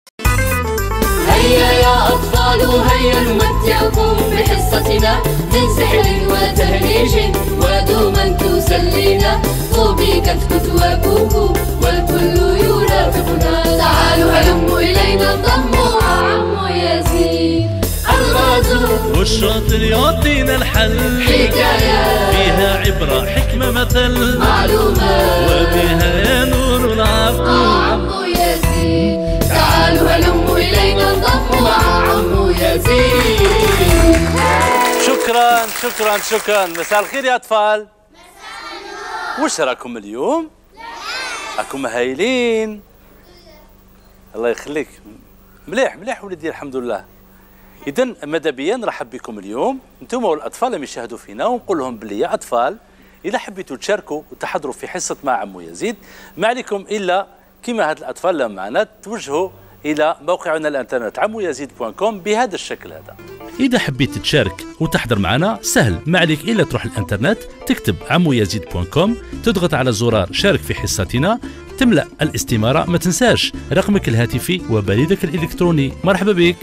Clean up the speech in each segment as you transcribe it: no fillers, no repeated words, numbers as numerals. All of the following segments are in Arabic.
هيا يا أطفال هيا نمتعكم بحصتنا من سحر وتهريج ودوما تسلينا طوبي كتكت وكوكو والكل يرافقنا تعالوا هلموا إلينا انضموا مع عمو يزيد الغازو والشاطر يعطينا الحل حكاية فيها عبرة حكمة مثل معلومات وبها نور العفو عمو يزيد تعالوا هلموا إلينا انضموا مع عمو يزيد. شكرا شكرا شكرا. مساء الخير يا أطفال. وش راكم اليوم؟ راكم هايلين. الله يخليك. مليح مليح ولدي الحمد لله. إذن ماذا بيا نرحب بكم اليوم انتم والأطفال اللي يشاهدوا فينا ونقول لهم باللي يا أطفال إذا حبيتوا تشاركوا وتحضروا في حصة مع عمو يزيد ما عليكم إلا كما هاد الأطفال اللي معنا توجهوا إلى موقعنا الانترنت عمويزيد.com بهذا الشكل هذا. إذا حبيت تشارك وتحضر معنا سهل ما عليك إلا تروح الانترنت تكتب عمويزيد.com تضغط على زرار شارك في حصتنا تملأ الاستمارة ما تنساش رقمك الهاتفي وبريدك الإلكتروني. مرحبا بك.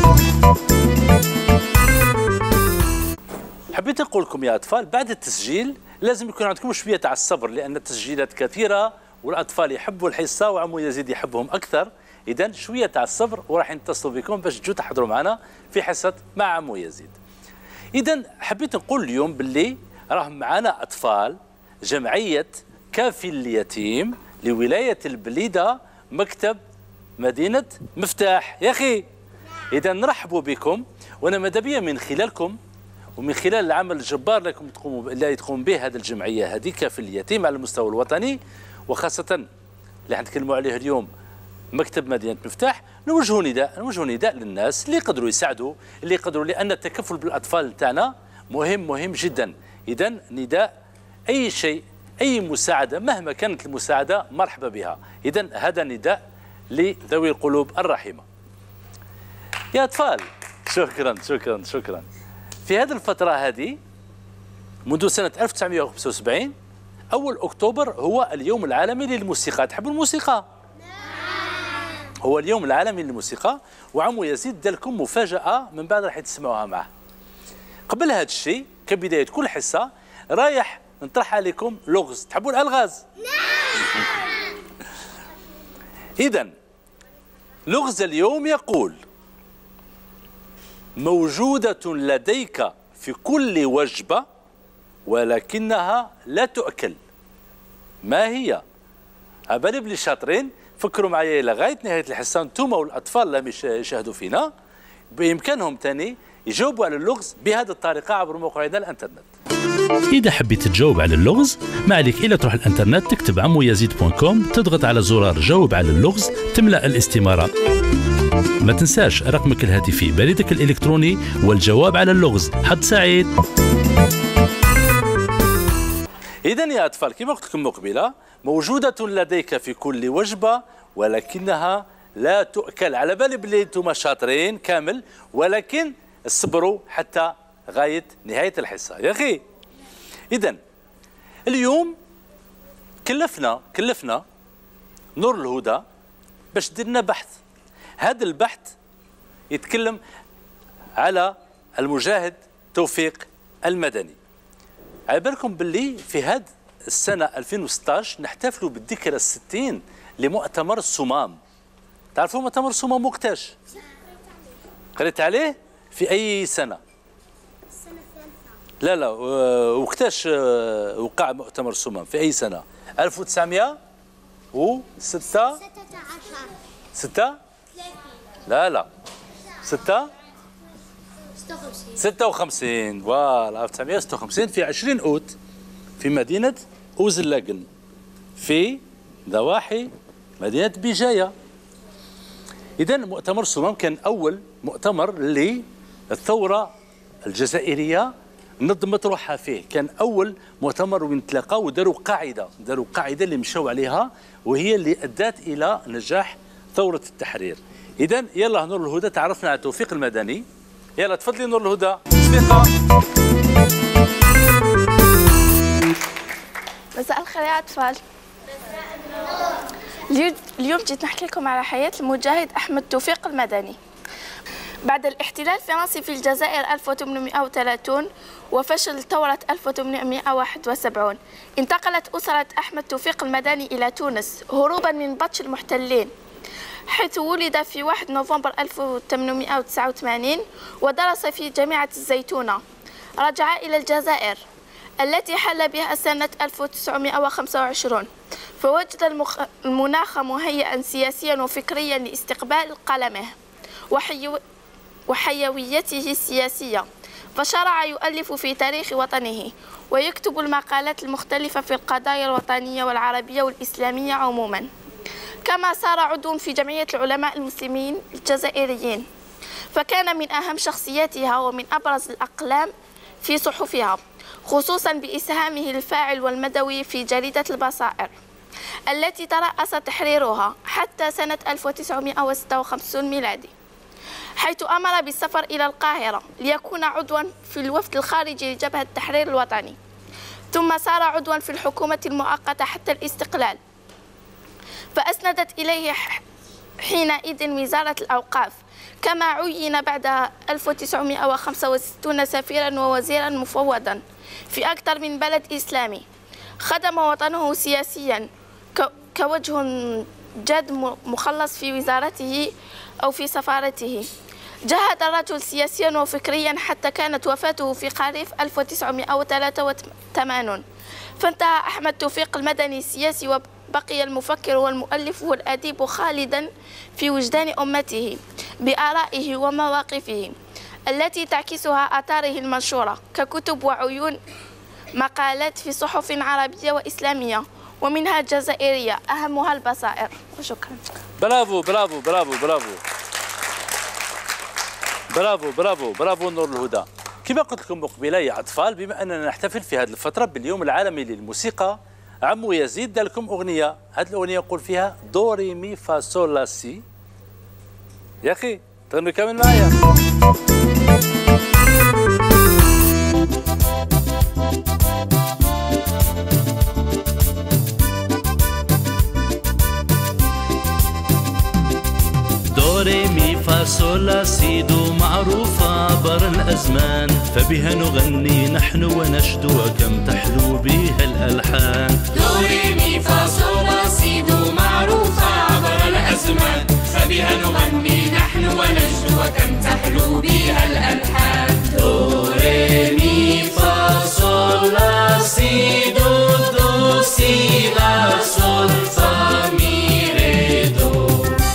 حبيت نقول لكم يا أطفال بعد التسجيل لازم يكون عندكم شوية تاع الصبر لأن التسجيلات كثيرة والأطفال يحبوا الحصة وعمو يزيد يحبهم أكثر. إذن شوية تاع الصبر وراح نتصلوا بكم باش تجوا تحضروا معنا في حصة مع عمو يزيد. إذن حبيت نقول اليوم باللي راهم معنا أطفال جمعية كافي اليتيم لولاية البليدة مكتب مدينة مفتاح. يا أخي إذا نرحبوا بكم وأنا ماذا بيا من خلالكم ومن خلال العمل الجبار اللي تقوم به هذه الجمعية هذه كافي اليتيم على المستوى الوطني وخاصة اللي حنتكلموا عليه اليوم مكتب مدينة مفتاح نوجهوا نداء للناس اللي يقدروا يساعدوا اللي يقدروا لأن التكفل بالأطفال تاعنا مهم جدا. إذا نداء أي شيء أي مساعدة مهما كانت المساعدة مرحبا بها. إذا هذا نداء لذوي القلوب الرحيمة. يا أطفال شكرا شكرا شكرا. في هذه الفترة هذه منذ سنة 1975 أول أكتوبر هو اليوم العالمي للموسيقى. تحبوا الموسيقى؟ هو اليوم العالمي للموسيقى وعمو يزيد دار لكم مفاجأة من بعد راح تسمعوها معه. قبل هذا الشيء كبداية كل حصة رايح نطرح عليكم لغز. تحبوا الألغاز؟ نعم. إذا لغز اليوم يقول موجودة لديك في كل وجبة ولكنها لا تؤكل. ما هي؟ أبالي بلي شاطرين فكروا معايا لغاية نهاية الحصة انتم والأطفال اللي يشاهدوا فينا بإمكانهم تاني يجاوبوا على اللغز بهذه الطريقة عبر موقعنا الانترنت. إذا حبيت تجاوب على اللغز ما عليك إلا تروح الانترنت تكتب عمويزيد.com تضغط على زرار جاوب على اللغز تملأ الاستمارة ما تنساش رقمك الهاتفي بريدك الإلكتروني والجواب على اللغز. حد سعيد. إذا يا أطفال كما قلت لكم مقبلة موجودة لديك في كل وجبة ولكنها لا تؤكل. على بالي بلي انتم شاطرين كامل ولكن اصبروا حتى غاية نهاية الحصة يا أخي. إذن اليوم كلفنا نور الهدى باش درنا بحث. هذا البحث يتكلم على المجاهد توفيق المدني. على بالكم باللي في هذه السنة 2016 نحتفلوا بالذكرى 60 لمؤتمر الصمام. تعرفوا مؤتمر الصمام وقتاش؟ قريت عليه؟ في أي سنة؟ السنة الثالثة. لا وقتاش وقع مؤتمر الصمام؟ في أي سنة؟ 1906 6 لا 56 فوالا 1956 في 20 أوت في مدينة أوزلاقن في ضواحي مدينة بجاية. إذا مؤتمر الصمام كان أول مؤتمر للثورة الجزائرية نظمت روحها فيه. كان أول مؤتمر وين تلاقاو وداروا قاعدة اللي مشاو عليها وهي اللي أدت إلى نجاح ثورة التحرير. إذا يلا نور الهدى تعرفنا على توفيق المدني. يلا تفضلي نور الهدى. تصفيقة. مساء الخير يا أطفال. اليوم جيت نحكي لكم على حياة المجاهد أحمد توفيق المدني. بعد الاحتلال الفرنسي في الجزائر 1830 وفشل ثورة 1871 انتقلت أسرة أحمد توفيق المدني إلى تونس هروبا من بطش المحتلين، حيث ولد في 1 نوفمبر 1889 ودرس في جامعة الزيتونة. رجع إلى الجزائر التي حل بها سنة 1925، فوجد المناخ مهيئا سياسيا وفكريا لاستقبال قلمه وحيويته السياسية، فشرع يؤلف في تاريخ وطنه ويكتب المقالات المختلفة في القضايا الوطنية والعربية والإسلامية عموما. كما صار عضو في جمعية العلماء المسلمين الجزائريين، فكان من أهم شخصياتها ومن أبرز الأقلام في صحفها، خصوصا بإسهامه الفاعل والمدوي في جريدة البصائر التي ترأس تحريرها حتى سنة 1956 ميلادي، حيث أمر بالسفر إلى القاهرة ليكون عضوا في الوفد الخارجي لجبهة التحرير الوطني، ثم صار عضوا في الحكومة المؤقتة حتى الاستقلال، فأسندت إليه حينئذ وزارة الأوقاف. كما عين بعد 1965 سفيرا ووزيرا مفوضا في أكثر من بلد إسلامي. خدم وطنه سياسيا كوجه جاد مخلص في وزارته أو في سفارته. جاهد الرجل سياسيا وفكريا حتى كانت وفاته في خريف 1983، فانتهى أحمد توفيق المدني السياسي وبقي المفكر والمؤلف والأديب خالدا في وجدان أمته بآرائه ومواقفه التي تعكسها آثاره المنشورة ككتب وعيون مقالات في صحف عربية وإسلامية ومنها جزائرية أهمها البصائر. وشكرا. برافو برافو برافو برافو برافو برافو برافو نور الهدى. كما قلت لكم مقبله يا اطفال، بما اننا نحتفل في هذه الفتره باليوم العالمي للموسيقى، عمو يزيد دار لكم اغنيه، هذه الاغنيه يقول فيها دو ري مي فا سول لا سي. يا اخي تغنوا كامل معايا. دو ري مي فا سول لا سي دو معروفة عبر الأزمان، فبها نغني نحن ونشدو وكم تحلو بها الألحان. دو ري مي فا سول لا سي دو معروفة عبر الأزمان، فبها نغني نحن ونشدو وكم تحلو بها الألحان. دو ري مي فا سول لا سي دو دو سي لا سول فا مي ري دو.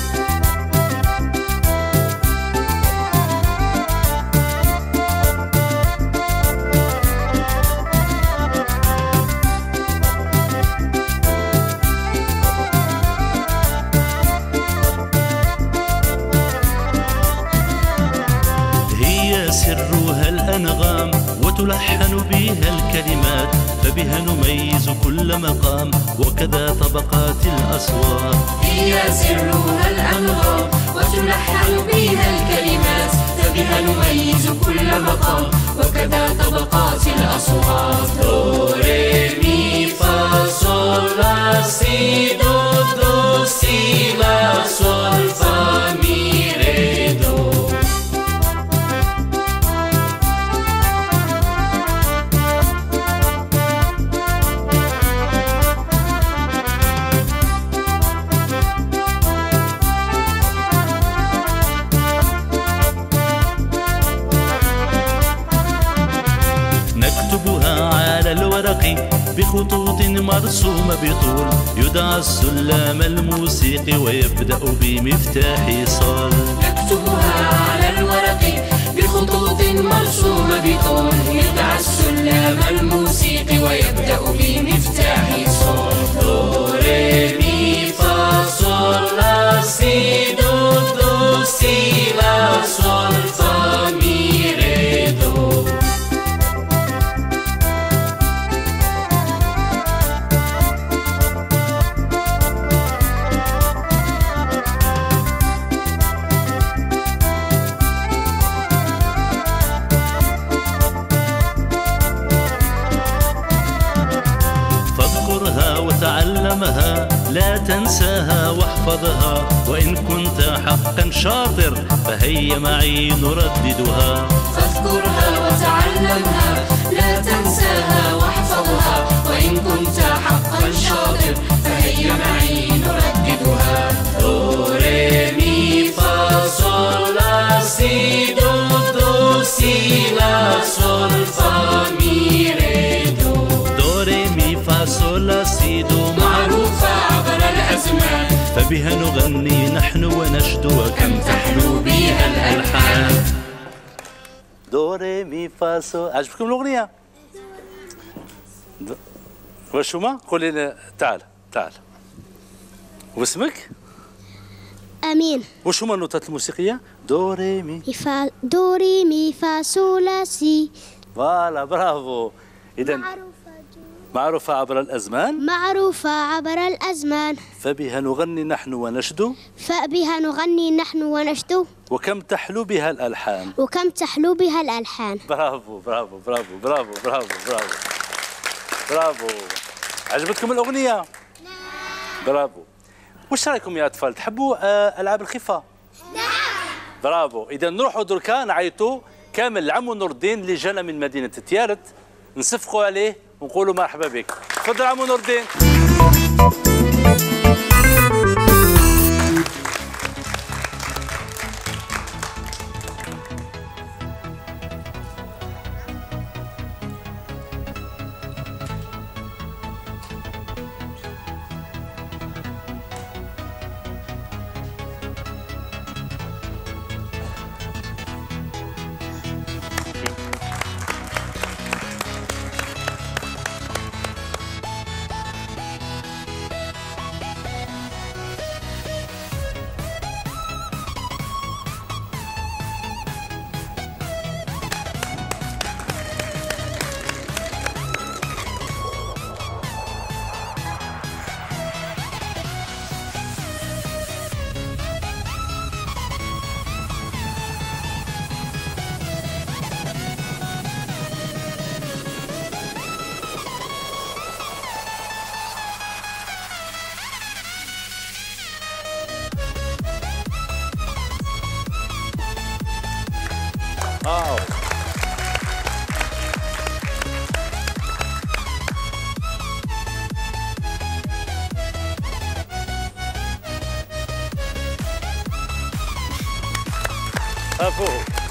سرها الأنغام وتلحن بها الكلمات، فبها نميز كل مقام وكذا طبقات الأصوات. هي سرها الأنغام وتلحن بها الكلمات، فبها نميز كل مقام وكذا طبقات الأصوات. دو ري مي فا سول لا سي دو دو سي لا سول فا مي ري دو. بخطوط مرسومة بطول، يدعى السلام الموسيقي ويبدأ بمفتاح صال. نكتبها على الورق بخطوط مرسومة بطول، يدعى السلام الموسيقي ويبدأ بمفتاح صال. دو ري مي فا سول لا سي دو دو سي لا سول فا مي ري دو. لا تنساها واحفظها، وإن كنت حقا شاطر فهيا معي نرددها. فاذكرها وتعلمها، لا تنساها واحفظها، وإن كنت حقا شاطر فهيا معي نرددها. دو ري مي فا صول لا سي دو دو سي لا صول فا مي ري دو. دو ري مي فا صول لا سي دو معروفة عبر الأزمان، فبها نغني نحن ونشدو، وكم تحلو بها الألحان. دو ري مي فا صول. عجبكم الأغنية؟ واش هما؟ قولي لنا. تعال تعال. واسمك؟ أمين. واش هما النوتات الموسيقية؟ دو ري مي دو ري مي فا صول لا سي. فوالا برافو. إذا معروفة عبر الأزمان، معروفة عبر الأزمان، فبها نغني نحن ونشدو، فبها نغني نحن ونشدو، وكم تحلو بها الألحان. وكم تحلو بها الألحان. برافو برافو برافو برافو برافو برافو برافو. عجبتكم الأغنية؟ نعم. برافو. وش رأيكم يا أطفال؟ تحبوا ألعاب الخفة؟ نعم. برافو. إذا نروحوا دركا نعيطوا كامل العم نور الدين اللي جانا من مدينة تيارت، نصفقوا عليه ونقولوا مرحبا بك. تفضل عم نور الدين. برافو.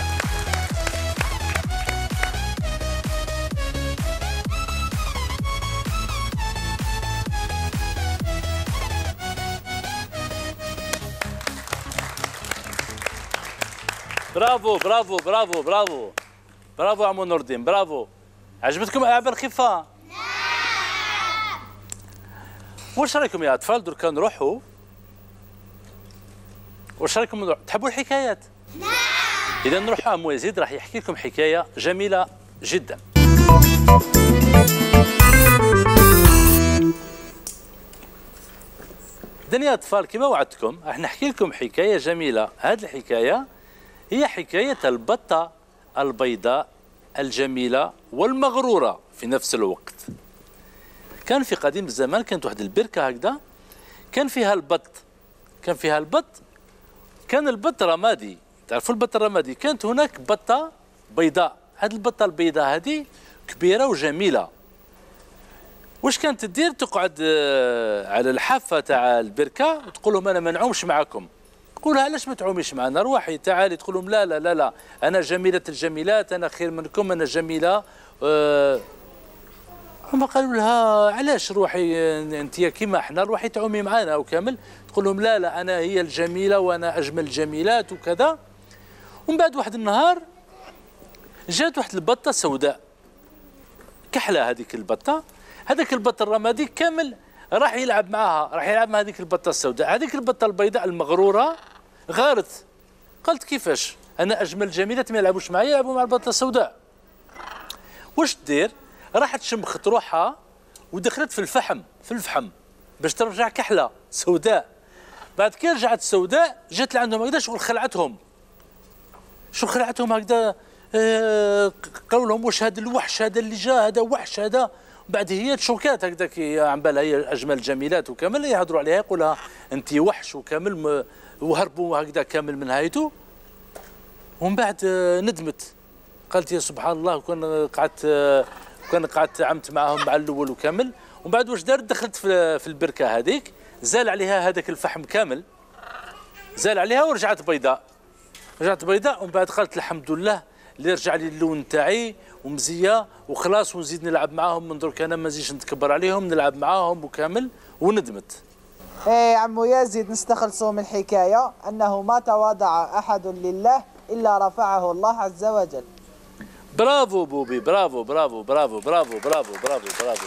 برافو برافو برافو برافو برافو عمو نور الدين. برافو. عجبتكم ألعاب الخفة؟ نعم. واش رايكم يا أطفال دركا نروحوا؟ واش رايكم تحبوا الحكايات؟ نعم. إذا نروحوا عمو يزيد راح يحكي لكم حكاية جميلة جدا. إذا يا أطفال كما وعدتكم راح نحكي لكم حكاية جميلة. هذه الحكاية هي حكاية البطة البيضاء الجميلة والمغرورة في نفس الوقت. كان في قديم الزمان كانت واحد البركة هكذا، كان فيها البط. كان البط رمادي. تعرفوا البط الرمادي؟ كانت هناك بطة بيضاء. هذه البطة البيضاء هذه كبيرة وجميلة. واش كانت تدير؟ تقعد على الحافة تاع البركة وتقول لهم أنا ما نعومش معكم. تقول علاش ما تعوميش معنا؟ روحي تعالي. تقول لهم لا لا لا لا أنا جميلة الجميلات، أنا خير منكم، أنا جميلة. هما قالوا لها علاش روحي انت كيما احنا روحي تعومي معنا وكامل. تقول لهم لا لا انا هي الجميله وانا اجمل الجميلات وكذا. ومن بعد واحد النهار جات واحد البطه سوداء كحله. هذيك البطه هذاك البط الرمادي كامل راح يلعب معها، راح يلعب مع هذيك البطه السوداء. هذيك البطه البيضاء المغروره غارت، قالت كيفاش انا اجمل الجميلات ما يلعبوش معايا، يلعبوا مع البطه السوداء. واش دير؟ راحت شمخت روحها ودخلت في الفحم باش ترجع كحله سوداء. بعد كي رجعت السوداء جات لعندهم هكذا شغل خلعتهم هكذا. قالوا لهم واش هذا الوحش هذا اللي جا، هذا وحش هذا بعد هي تشوكات هكذاك عم بالها هي اجمل الجميلات وكامل يهضروا عليها يقولها انت وحش وكامل وهربوا هكذا كامل من هايته. ومن بعد ندمت قالت يا سبحان الله كان قعدت عمت معاهم مع الاول وكامل. ومن بعد واش دارت دخلت في البركه هذيك زال عليها هذاك الفحم كامل زال عليها ورجعت بيضاء. رجعت بيضاء ومن بعد قالت الحمد لله اللي رجع لي اللون تاعي ومزيه وخلاص ونزيد نلعب معاهم من درك انا ما نزيدش نتكبر عليهم نلعب معاهم وكامل. وندمت. ايه عمو يزيد نستخلصوا من الحكايه انه ما تواضع احد لله الا رفعه الله عز وجل. برافو بوبي برافو برافو برافو برافو برافو برافو برافو.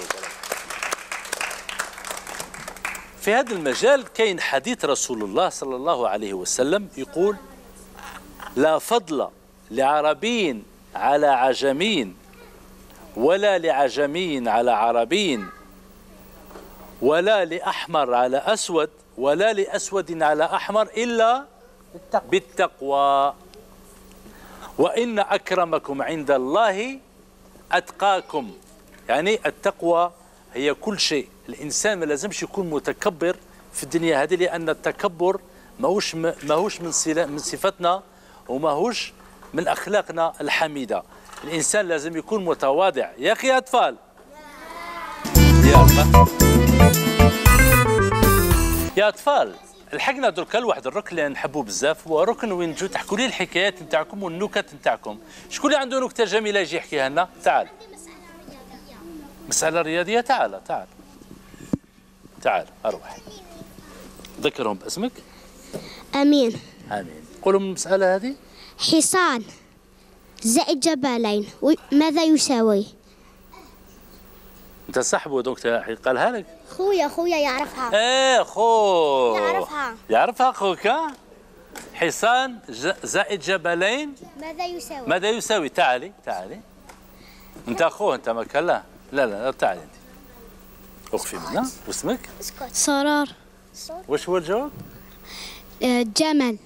في هذا المجال كاين حديث رسول الله صلى الله عليه وسلم يقول لا فضل لعربي على عجمي ولا لعجمي على عربي ولا لأحمر على أسود ولا لأسود على أحمر إلا بالتقوى وإن أكرمكم عند الله أتقاكم. يعني التقوى هي كل شيء. الإنسان ما لازمش يكون متكبر في الدنيا هذه لأن التكبر ماهوش من صفتنا وماهوش من أخلاقنا الحميدة. الإنسان لازم يكون متواضع. يا أخي يا أطفال يا أطفال الحقنا دركا لواحد الركن اللي نحبوه بزاف هو ركن وين تجوا تحكوا لي الحكايات نتاعكم والنكت نتاعكم. شكون اللي عنده نكتة جميلة يجي يحكيها لنا؟ تعال. مسألة رياضية. تعال تعال تعال أروح. ذكرهم باسمك. أمين. آمين. قولوا من المسألة هذه. حصان زائد جبلين ماذا يساوي؟ أنت صاحبه دونك قالها لك. خويا يعرفها. ايه خو يعرفها خوك. حصان زائد جبلين ماذا يساوي؟ تعالي انت اخوه انت ما كان لا تعالي انت اخفي منا. واسمك؟ سرار. واش هو الجواب؟ جمل.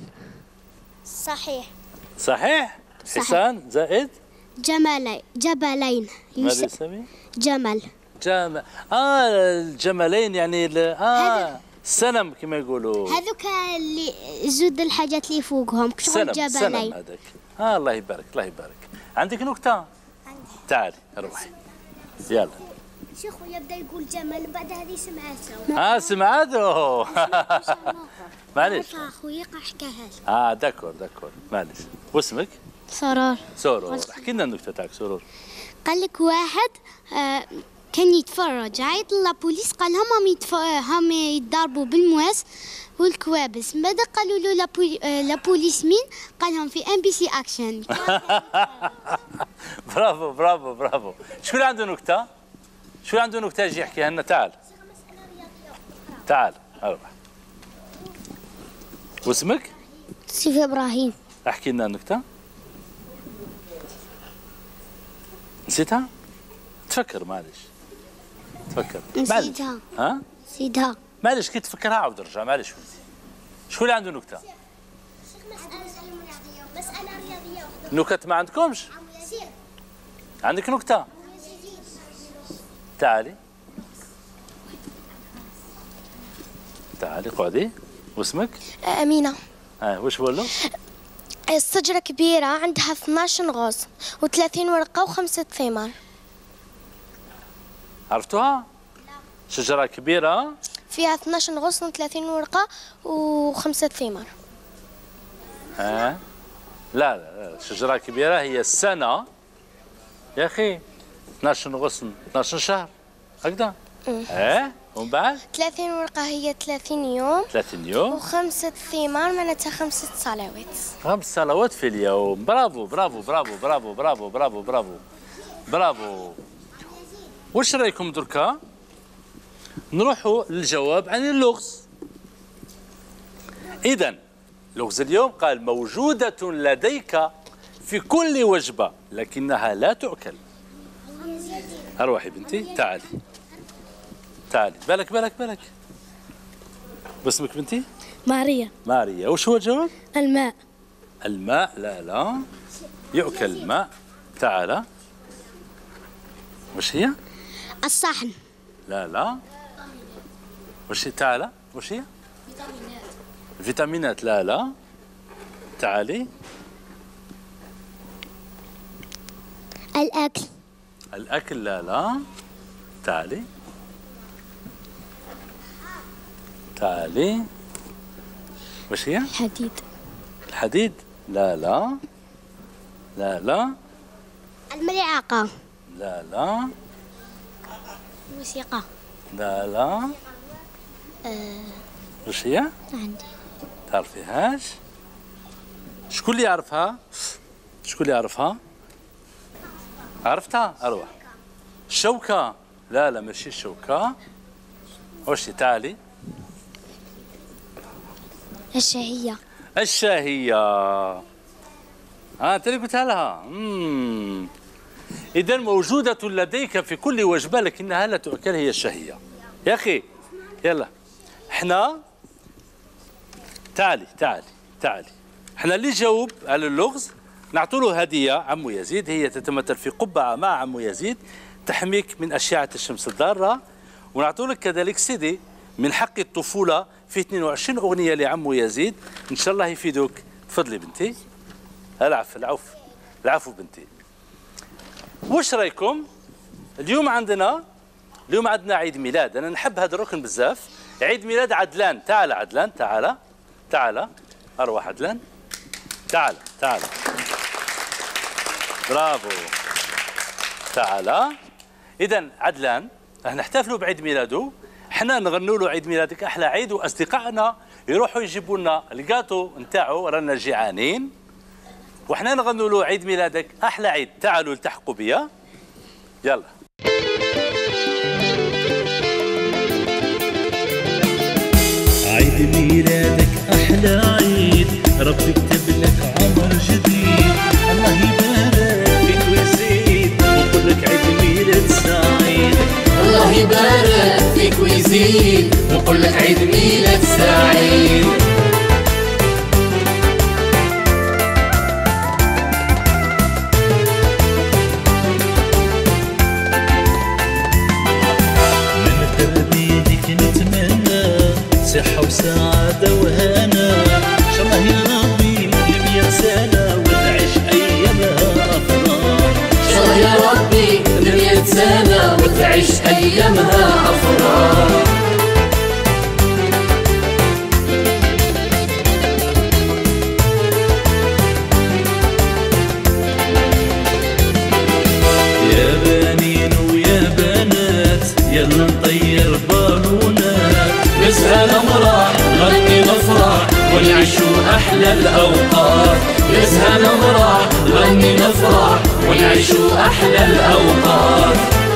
صحيح. حصان زائد جبلين ماذا يساوي؟ جمل. الجملين يعني السنم كما يقولوا. هذوك اللي زود الحاجات اللي فوقهم شغل جبلين. سنم هذاك. الله يبارك الله يبارك. عندك نكتة؟ عندي. تعالي روحي يلا. شو خويا بدا يقول جمل بعد هذه سمعته. سمعته. معليش. خويا حكاها. داكور معليش. واسمك؟ سرور. احكي لنا النكتة تاعك سرور. قال لك واحد كان يتفرج عيط لابوليس قال لهم هم يتضربوا بالمواس والكوابس. من بعد قالوا له لابوليس مين؟ قال لهم في ام بي سي اكشن. برافو برافو برافو. شكون عنده نكتة؟ يجي يحكيها لنا. تعال اروح. واسمك؟ سيف ابراهيم. احكي لنا النكتة. نسيتها؟ تفكر معلش. نسيتها. نسيتها. معلش كي تفكرها عاود رجع معلش. شكون اللي عنده نكتة؟ مسألة رياضية. نكت ما عندكمش؟ عندك نكتة؟ تعالي قعدي. واسمك؟ أمينة. واش هو له؟ الشجرة كبيرة عندها 12 غصن و30 ورقة و5 ثمار. عرفتوها؟ شجرة كبيرة فيها 12 غصن و30 ورقة و5 ثمار. لا شجرة كبيرة هي السنة يا أخي. 12 غصن 12 شهر هكذا. ومن بعد 30 ورقة هي 30 يوم. و5 ثمار معناتها 5 صلوات. 5 صلوات في اليوم. برافو برافو برافو برافو برافو برافو برافو برافو. واش رايكم دركا نروحوا للجواب عن اللغز. إذن لغز اليوم قال موجودة لديك في كل وجبة لكنها لا تؤكل. أروحي بنتي تعالي بالك. باسمك بنتي؟ ماريا. وش هو الجواب؟ الماء. لا يؤكل الماء. تعال. وش هي؟ الصحن. لا لا. وش تعالى؟ وش هي؟ فيتامينات. الفيتامينات. لا لا. تعالي. الأكل. الأكل. لا لا. تعالي. تعالي. وش هي؟ الحديد. الحديد. لا لا. لا لا. الملعقة. لا لا. الموسيقى. لا لا. وش هي؟ عندي. تعرفيهاش؟ شكون اللي يعرفها؟ شكون اللي يعرفها؟ عرفتها؟ أروح. الشوكة. لا لا ماشي الشوكة. وش هي؟ تعالي. الشهية. الشهية. أنت اللي قلتها لها. إذا موجودة لديك في كل وجبة لكنها لا تؤكل، هي الشهية. يا أخي يلا احنا تعالي تعالي تعالي. احنا اللي جاوب على اللغز نعطوا له هدية عمو يزيد، هي تتمثل في قبعة مع عمو يزيد تحميك من أشعة الشمس الضارة، ونعطوا لك كذلك سيدي من حق الطفولة في 22 أغنية لعمو يزيد، إن شاء الله يفيدوك. تفضلي بنتي. العفو العفو العفو بنتي. وش رايكم؟ اليوم عندنا عيد ميلاد، أنا نحب هذا الركن بزاف. عيد ميلاد عدلان. تعال عدلان. تعال تعال. أروح عدلان. تعال تعال. برافو. تعال. إذا عدلان راح نحتفلوا بعيد ميلاده، احنا نغنوا له عيد ميلادك أحلى عيد، وأصدقائنا يروحوا يجيبوا لنا الجاتو نتاعو، رانا جيعانين، وحنا نغنوا له عيد ميلادك أحلى عيد. تعالوا التحقوا بيا. يلا. عيد ميلادك أحلى عيد، ربي كتب لك عمر جديد، الله يبارك فيك ويزيد ونقول لك عيد ميلاد سعيد. الله يبارك فيك ويزيد ونقول لك عيد ميلاد سعيد. صحة وسعادة وهنا، إن شاء الله يا ربي ل100 سنة وتعيش أيامها أفراح. إن شاء الله يا ربي ل100 سنة وتعيش أيامها أفراح. يا بنين ويا بنات يلا نطير بالونات، نزهى نمرح نغني نفرح ونعيشوا أحلى الأوقات. نزهى نمرح نغني نفرح ونعيشوا أحلى الأوقات.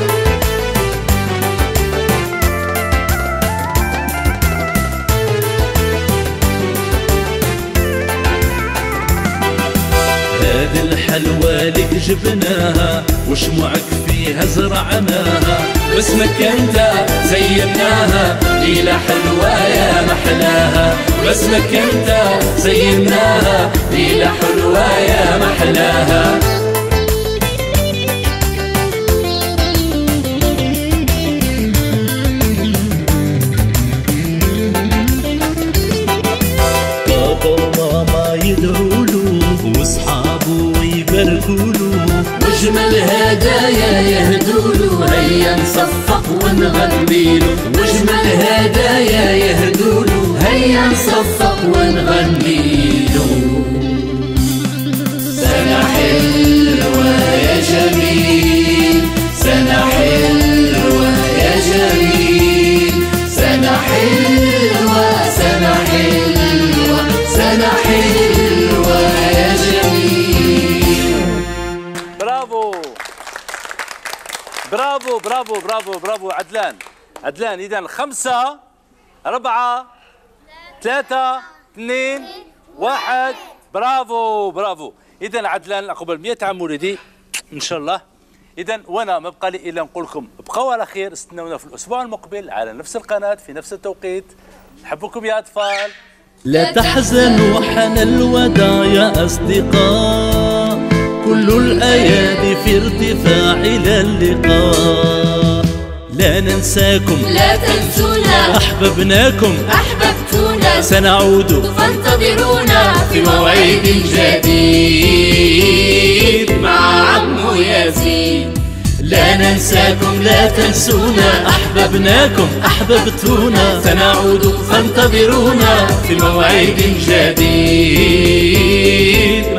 هذه الحلوى لك جبناها وشموعك فيها زرعناها، باسمك انت زيناها ليلة حلوة يا محلاها. باسمك انت زيناها ليلة حلوة يا محلاها. بابا وماما يدعوله واصحابه يباركوله، واجمل هدايا يهدوله هيا نصفق ونغنيله. واجمل هدايا يهدوله هيا نصفق ونغنيله. سنة حلوة يا جميل، سنة حلوة يا جميل، سنة حلوة سنة حلوة سنة حلوة يا جميل. برافو برافو برافو برافو برافو عدلان. عدلان. إذا 5 4 3 2 1. برافو برافو. إذا عدلان عقبال 100 عام ولدي إن شاء الله. إذا وأنا ما بقى لي إلا نقول لكم بقوا على خير، استنونا في الأسبوع المقبل على نفس القناة في نفس التوقيت. نحبكم يا أطفال. لا تحزنوا حان الوداع يا أصدقاء، كل الأيادي في ارتفاع إلى اللقاء. لا ننساكم لا تنسونا، أحببناكم أحببتونا، سنعود فانتظرونا في موعد جديد مع عمو يزيد. لا ننساكم لا تنسونا، أحببناكم أحببتونا، سنعود فانتظرونا في موعد جديد